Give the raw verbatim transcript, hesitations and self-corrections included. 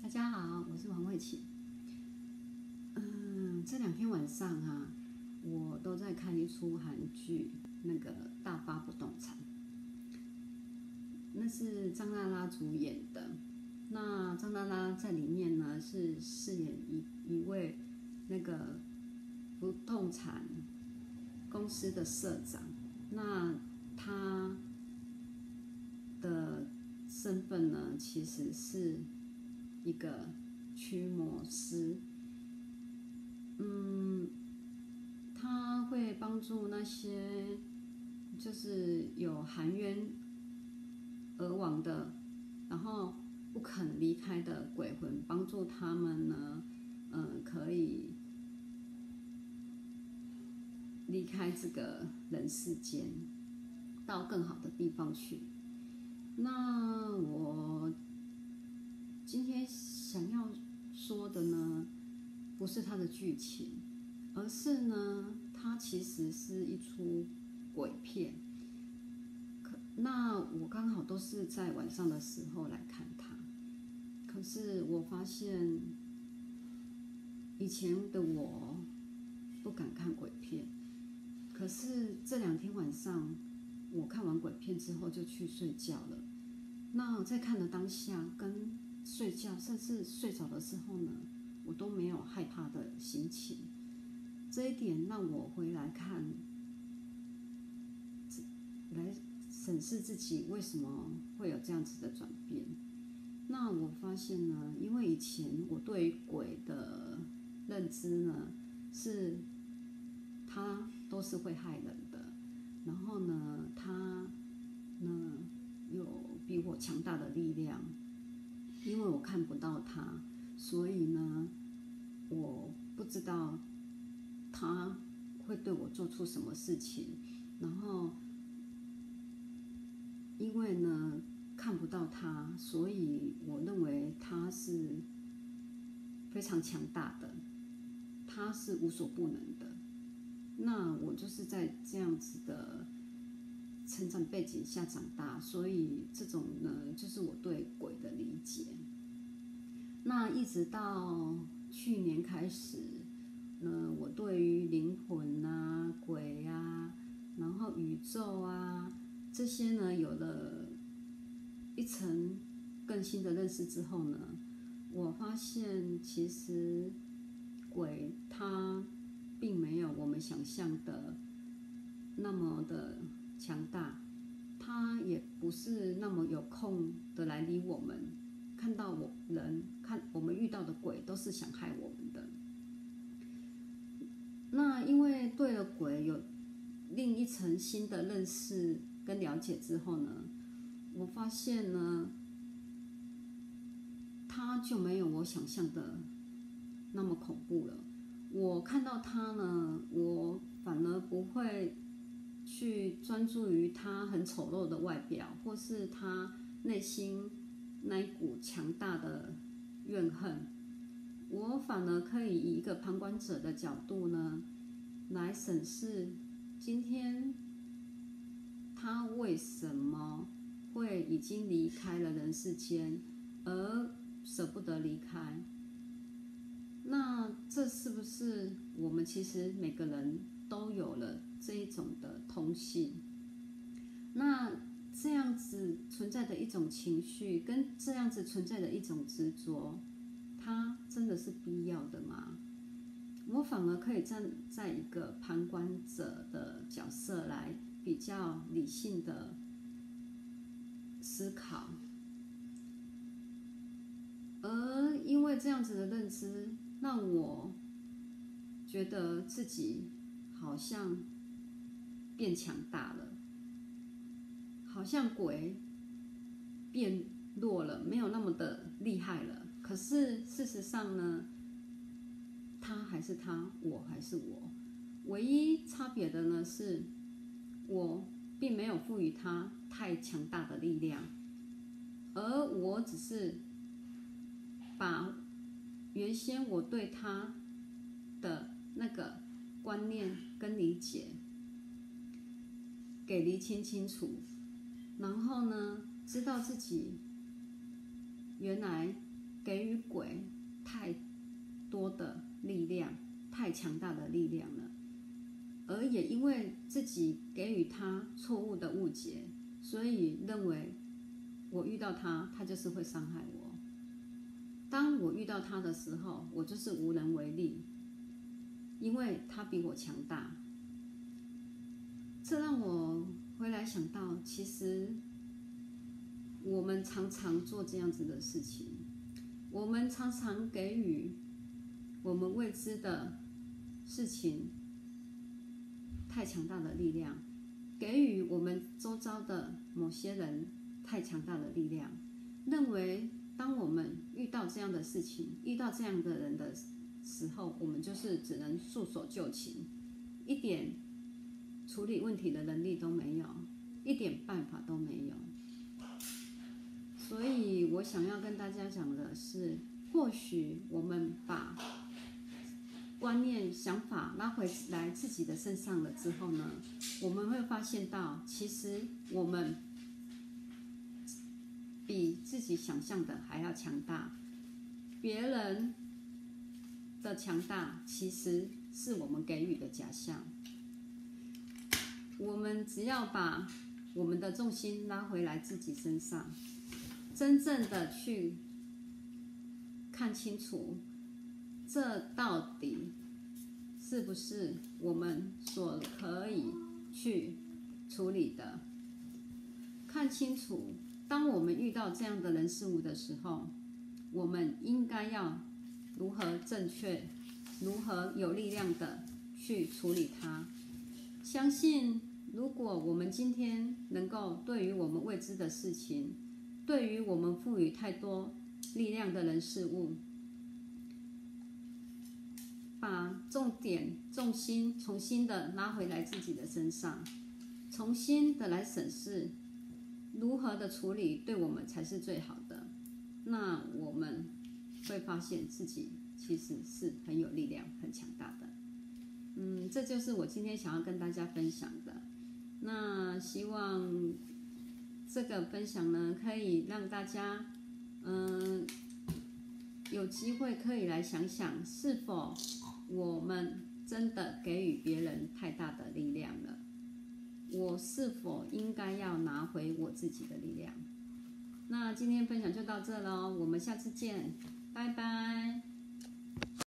大家好，我是王慧琪。嗯，这两天晚上啊，我都在看一出韩剧，那个《大发不动产》，那是张娜拉主演的。那张娜拉在里面呢是饰演一一位那个不动产公司的社长。那他的身份呢，其实是一个驱魔师。嗯，他会帮助那些就是有含冤而亡的，然后不肯离开的鬼魂，帮助他们呢，嗯，可以离开这个人世间，到更好的地方去。那我今天想要说的呢，不是它的剧情，而是呢，它其实是一出鬼片。可那我刚好都是在晚上的时候来看它，可是我发现以前的我不敢看鬼片，可是这两天晚上我看完鬼片之后就去睡觉了。那在看的当下跟睡觉，甚至睡着的时候呢，我都没有害怕的心情。这一点让我回来看，来审视自己为什么会有这样子的转变。那我发现呢，因为以前我对于鬼的认知呢，是他都是会害人的，然后呢，他呢有比我强大的力量，因为我看不到他，所以呢，我不知道他会对我做出什么事情，然后因为呢看不到他，所以我认为他是非常强大的，他是无所不能的。那我就是在这样子的成长背景下长大，所以这种呢，就是我对鬼的理解。那一直到去年开始呢，我对于灵魂啊、鬼啊，然后宇宙啊这些呢，有了一层更新的认识之后呢，我发现其实鬼它并没有我们想象的那么的强大，他也不是那么有空的来理我们。看到我人看我们遇到的鬼都是想害我们的。那因为对了鬼有另一层新的认识跟了解之后呢，我发现呢，他就没有我想象的那么恐怖了。我看到他呢，我反而不会去专注于他很丑陋的外表，或是他内心那一股强大的怨恨。我反而可以以一个旁观者的角度呢，来审视今天他为什么会已经离开了人世间，而舍不得离开。那这是不是我们其实每个人都有了这一种的通性？那这样子存在的一种情绪，跟这样子存在的一种执着，它真的是必要的吗？我反而可以站在一个旁观者的角色来比较理性的思考，而因为这样子的认知，让我觉得自己好像变强大了，好像鬼变弱了，没有那么的厉害了。可是事实上呢，他还是他，我还是我，唯一差别的呢是，我并没有赋予他太强大的力量，而我只是把原先我对他的那个观念跟理解给厘清清楚，然后呢，知道自己原来给予鬼太多的力量，太强大的力量了，而也因为自己给予他错误的误解，所以认为我遇到他，他就是会伤害我。当我遇到他的时候，我就是无能为力，因为他比我强大。这让我回来想到，其实我们常常做这样子的事情，我们常常给予我们未知的事情太强大的力量，给予我们周遭的某些人太强大的力量，认为当我们遇到这样的事情，遇到这样的人的时候，我们就是只能束手就擒，一点处理问题的能力都没有，一点办法都没有。所以我想要跟大家讲的是，或许我们把观念、想法拉回来自己的身上了之后呢，我们会发现到，其实我们比自己想象的还要强大。别人的强大其实是我们给予的假象。我们只要把我们的重心拉回来自己身上，真正的去看清楚，这到底是不是我们所可以去处理的？看清楚，当我们遇到这样的人事物的时候，我们应该要如何正确、如何有力量的去处理它。相信，如果我们今天能够对于我们未知的事情，对于我们赋予太多力量的人事物，把重点、重心重新的拉回来自己的身上，重新的来审视如何的处理对我们才是最好的，那我们会发现自己其实是很有力量、很强大的。嗯，这就是我今天想要跟大家分享的。那希望这个分享呢，可以让大家，嗯，有机会可以来想想，是否我们真的给予别人太大的力量了？我是否应该要拿回我自己的力量？那今天分享就到这咯，我们下次见，拜拜。